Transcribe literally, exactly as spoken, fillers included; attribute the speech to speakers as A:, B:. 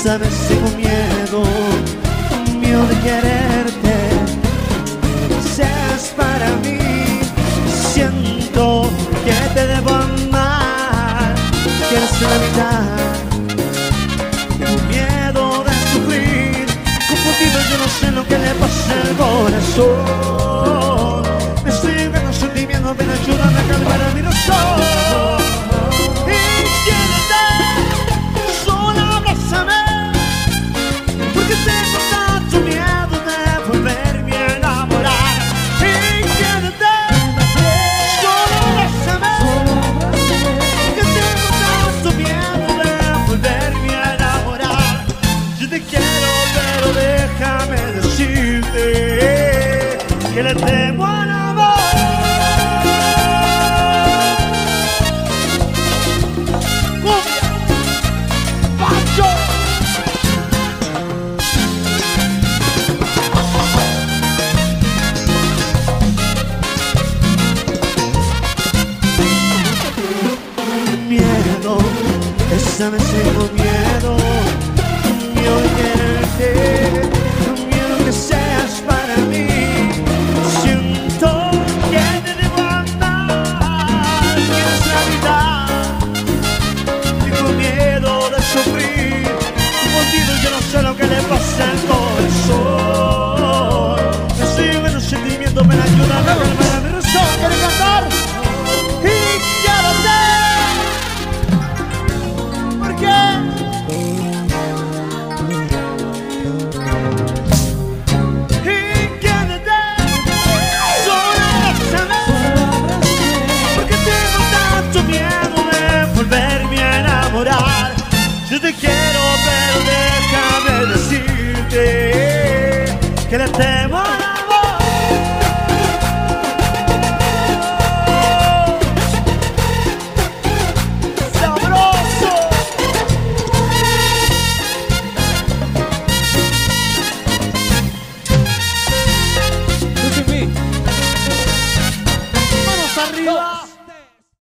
A: sabes, tengo miedo, miedo de quererte. Seas para mí, siento que te debo amar, que eres la mitad. Tengo miedo de sufrir, confundido, yo no sé lo que le pasa al corazón. Me estoy llegando sentimientos, ven, ayúdame a calmar a mi razón. Y quédate, solo abrázame, porque tengo tanto miedo de volverme a enamorar. Y quédate, solo abrázame, porque tengo tanto miedo de volverme a enamorar. Yo te quiero, pero déjame decirte que le temo al amor. ¡Pancho! Miedo, esta vez tengo miedo, miedo de quererte, miedo que seas para mí. Siento que te debo amar, que eres la verdad. Tengo miedo de sufrir, confundido, yo no sé lo que le pasa al corazón. Me sigo en los sentimientos, me ayudan a calmar a mi razón. ¿Quieres cantar? Y quédate, ¿por qué? Y quédate, solo abrázame, porque tengo tanto miedo de volverme a enamorar. Yo te quiero, pero déjame decirte que le tengo